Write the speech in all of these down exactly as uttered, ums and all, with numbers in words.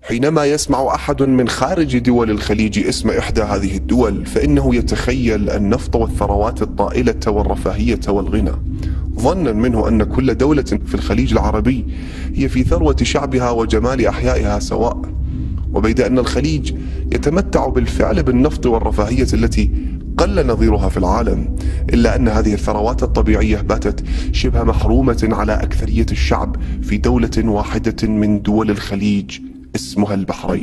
حينما يسمع أحد من خارج دول الخليج اسم إحدى هذه الدول فإنه يتخيل النفط والثروات الطائلة والرفاهية والغنى، ظنا منه أن كل دولة في الخليج العربي هي في ثروة شعبها وجمال أحيائها سواء، وبيد أن الخليج يتمتع بالفعل بالنفط والرفاهية التي قل نظيرها في العالم، إلا أن هذه الثروات الطبيعية باتت شبه محرومة على أكثرية الشعب في دولة واحدة من دول الخليج اسمها البحرين.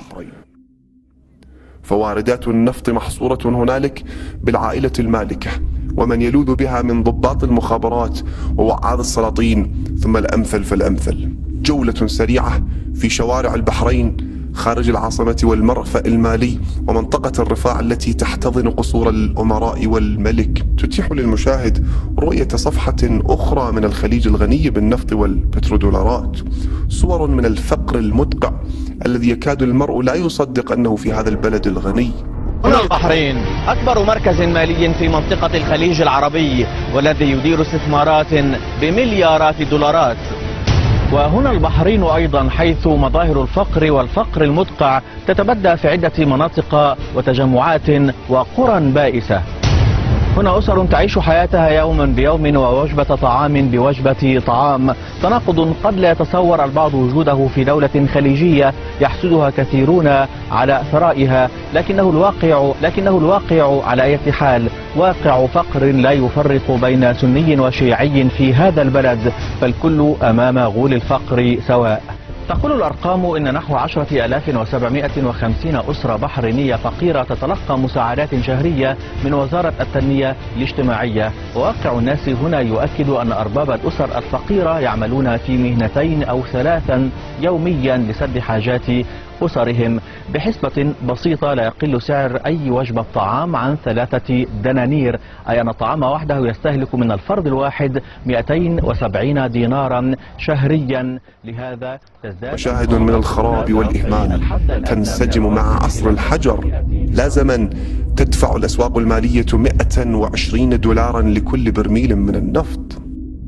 فواردات النفط محصورة هنالك بالعائلة المالكة ومن يلوذ بها من ضباط المخابرات ووعاظ السلاطين، ثم الأمثل فالأمثل. جولة سريعة في شوارع البحرين خارج العاصمة والمرفأ المالي ومنطقة الرفاع التي تحتضن قصور الأمراء والملك تتيح للمشاهد رؤية صفحة أخرى من الخليج الغني بالنفط والبترودولارات، صور من الفقر المدقع الذي يكاد المرء لا يصدق أنه في هذا البلد الغني. هنا البحرين أكبر مركز مالي في منطقة الخليج العربي والذي يدير استثمارات بمليارات الدولارات. وهنا البحرين أيضا حيث مظاهر الفقر والفقر المدقع تتبدى في عدة مناطق وتجمعات وقرى بائسة. هنا أسر تعيش حياتها يوما بيوم ووجبة طعام بوجبة طعام، تناقض قد لا يتصور البعض وجوده في دولة خليجية يحسدها كثيرون على ثرائها، لكنه الواقع لكنه الواقع على أي حال واقع فقر لا يفرق بين سني وشيعي في هذا البلد، فالكل أمام غول الفقر سواء. تقول الأرقام إن نحو عشرة آلاف وسبعمائة وخمسين أسرة بحرينية فقيرة تتلقى مساعدات شهرية من وزارة التنمية الاجتماعية، وواقع الناس هنا يؤكد أن أرباب الأسر الفقيرة يعملون في مهنتين أو ثلاثا يوميا لسد حاجات أسرهم. بحسبة بسيطة لا يقل سعر أي وجبة طعام عن ثلاثة دنانير، أي أن الطعام وحده يستهلك من الفرد الواحد مئتين وسبعين دينارا شهريا. لهذا تزداد مشاهد من الخراب والإهمال تنسجم مع عصر الحجر. لا زمن تدفع الأسواق المالية مئة وعشرين دولارا لكل برميل من النفط.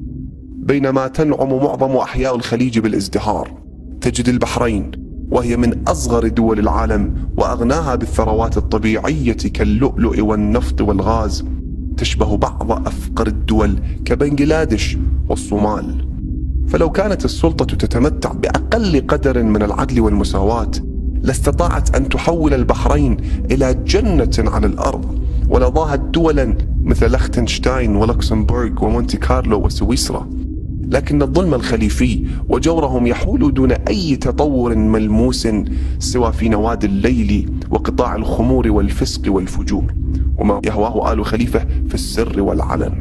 بينما تنعم معظم أحياء الخليج بالازدهار، تجد البحرين وهي من أصغر دول العالم وأغناها بالثروات الطبيعية كاللؤلؤ والنفط والغاز تشبه بعض أفقر الدول كبنغلاديش والصومال. فلو كانت السلطة تتمتع بأقل قدر من العدل والمساواة لاستطاعت أن تحول البحرين إلى جنة على الأرض، ولضاهت دولا مثل لختنشتاين ولوكسمبورغ ومونتي كارلو وسويسرا. لكن الظلم الخليفي وجورهم يحول دون أي تطور ملموس سوى في نوادي الليل وقطاع الخمور والفسق والفجور، وما يهواه آل خليفة في السر والعلن.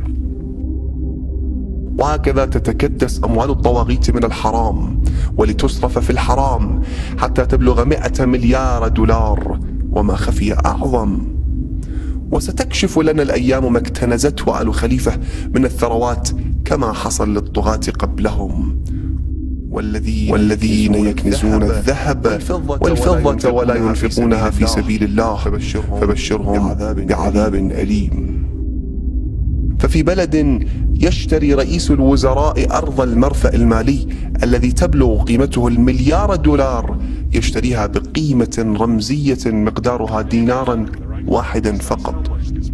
وهكذا تتكدس أموال الطواغيت من الحرام ولتصرف في الحرام حتى تبلغ مئة مليار دولار وما خفي أعظم. وستكشف لنا الأيام ما اكتنزته آل خليفة من الثروات كما حصل للطغاة قبلهم، والذين, والذين يكنزون الذهب والفضة ولا ينفقونها في سبيل الله فبشرهم بعذاب أليم. ففي بلد يشتري رئيس الوزراء أرض المرفأ المالي الذي تبلغ قيمته المليار دولار يشتريها بقيمة رمزية مقدارها دينارا واحدا فقط.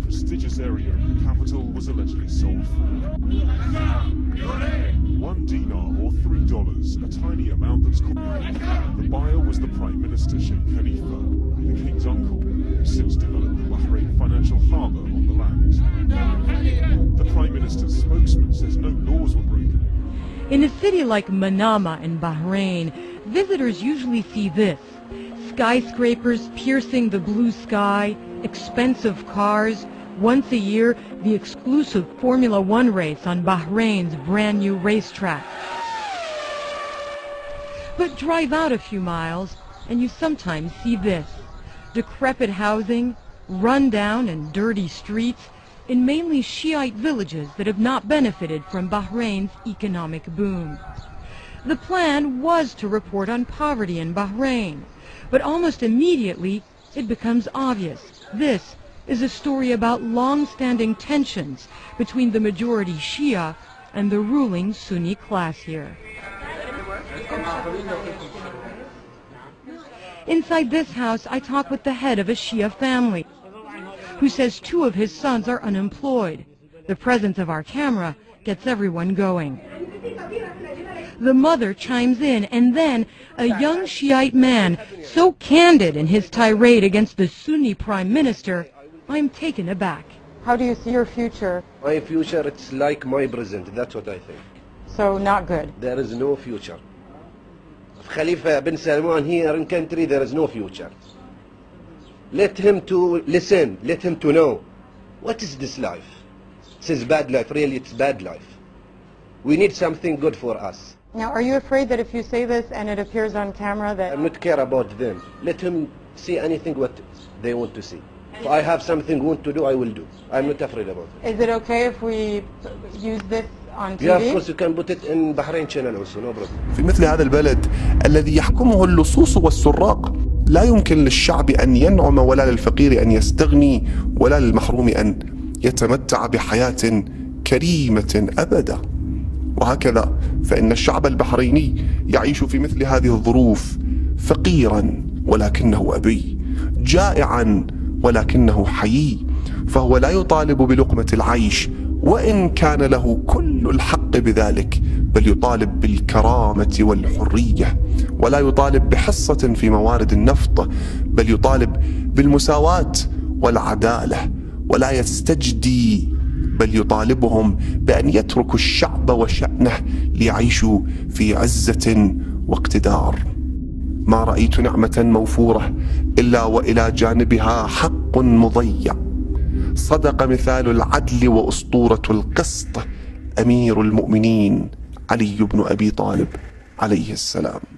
In a city like Manama in Bahrain, visitors usually see this: skyscrapers piercing the blue sky, expensive cars, once a year the exclusive Formula One race on Bahrain's brand new racetrack. But drive out a few miles and you sometimes see this: decrepit housing, run-down and dirty streets in mainly Shiite villages that have not benefited from Bahrain's economic boom. The plan was to report on poverty in Bahrain, but almost immediately it becomes obvious this is a story about long-standing tensions between the majority Shia and the ruling Sunni class here. Inside this house, I talk with the head of a Shia family, who says two of his sons are unemployed. The presence of our camera gets everyone going. The mother chimes in, and then a young Shiite man, so candid in his tirade against the Sunni prime minister, I'm taken aback. How do you see your future? My future, it's like my present, that's what I think. So not good. There is no future. Khalifa bin Salman here in country, there is no future. Let him to listen, let him to know. What is this life? This is bad life, really it's bad life. We need something good for us. Now, are you afraid that if you say this and it appears on camera that... I'm not care about them. Let him see anything what they want to see. If I have something want to do, I will do. I'm not afraid about it. Is it okay if we use this on T V? Yeah, of course you can put it in Bahrain channel also, no problem. في مثل هذا البلد الذي يحكمه اللصوص والسراق لا يمكن للشعب أن ينعم ولا للفقير أن يستغني ولا للمحروم أن يتمتع بحياة كريمة أبدا. وهكذا فإن الشعب البحريني يعيش في مثل هذه الظروف فقيرا ولكنه أبي، جائعا ولكنه حيي، فهو لا يطالب بلقمة العيش وإن كان له كل الحق بذلك، بل يطالب بالكرامة والحرية، ولا يطالب بحصة في موارد النفط، بل يطالب بالمساواة والعدالة، ولا يستجدي بل يطالبهم بأن يتركوا الشعب وشأنه ليعيشوا في عزة واقتدار. ما رأيت نعمة موفورة إلا وإلى جانبها حق مضيع. صدق مثال العدل وأسطورة القسط أمير المؤمنين علي بن أبي طالب عليه السلام.